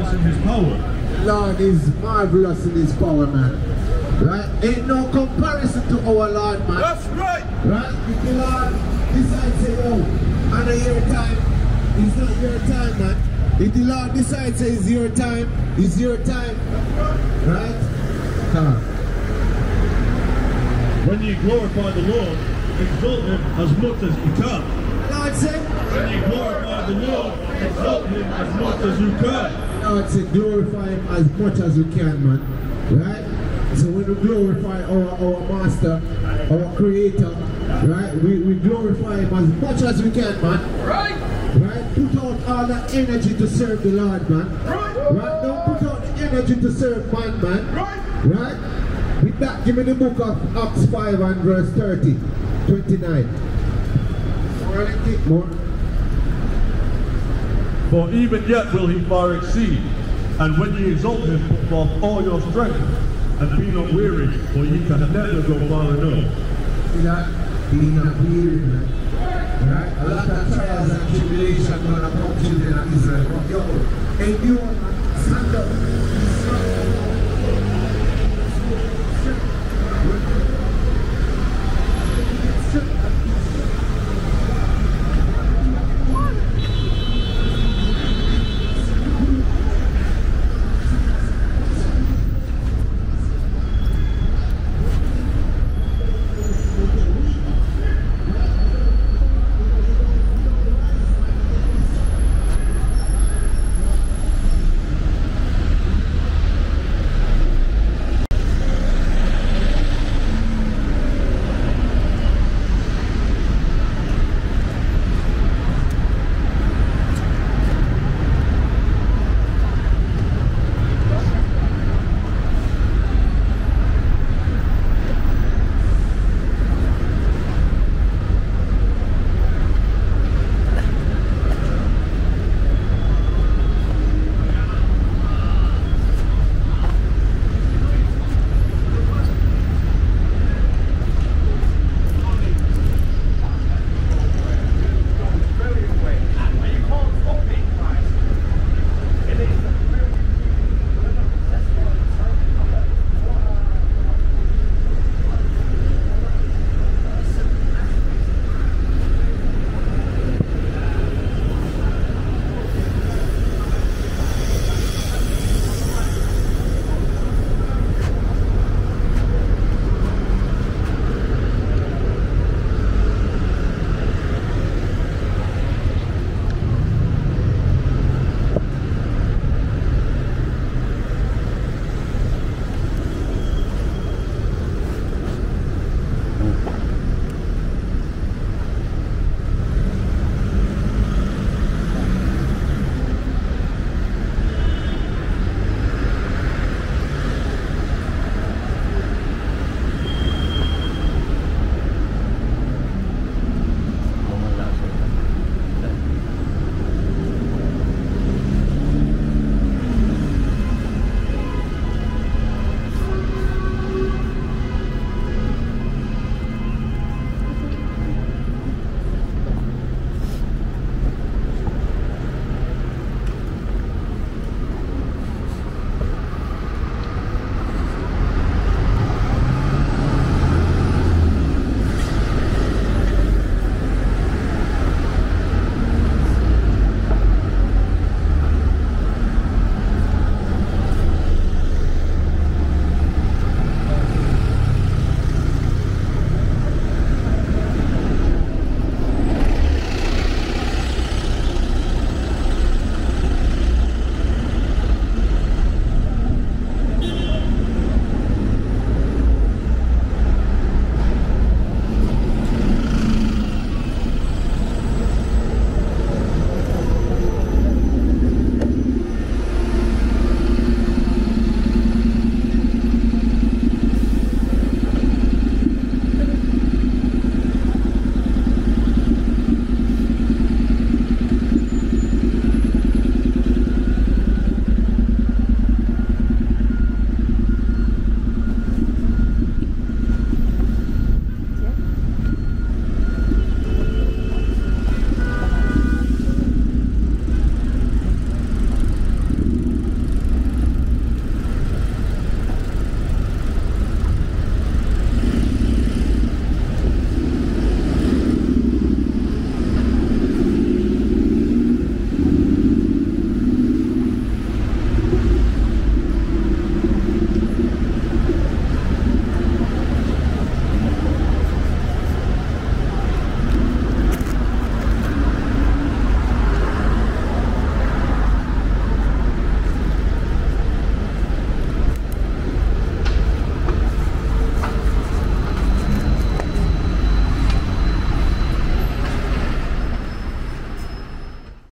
marvelous in his power. Lord is marvelous in his power, man. Right? Ain't no comparison to our Lord, man. That's right. Right? If the Lord decides to say, oh, honor your time, it's not your time, man. If the Lord decides to say it's your time, it's your time. Right? Come on. When you glorify the Lord, exalt him as much as you can. Lord said, When you glorify the Lord, exalt him as much as you can. Lord said, glorify him as much as we can, man. Right? So when we glorify our master, our creator, right? We glorify him as much as we can, man. Right. Right? Put out all that energy to serve the Lord, man. Right. Right? Don't put out the energy to serve man, man. Right. Right? With that, give me the book of Acts 5 and verse 30, 29. More. For even yet will he far exceed, and when ye exalt him, put forth all your strength, and be not weary, for ye can never go far enough. See that? Be not weary, man. Right? A lot of trials and tribulation gonna come to children of Israel. But yo, endure, man. Stand up.